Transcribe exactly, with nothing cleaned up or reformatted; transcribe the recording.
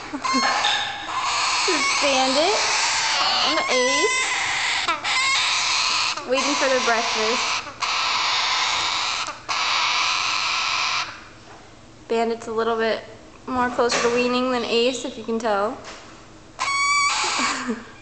It's Bandit and Ace waiting for their breakfast. Bandit's a little bit more closer to weaning than Ace, if you can tell.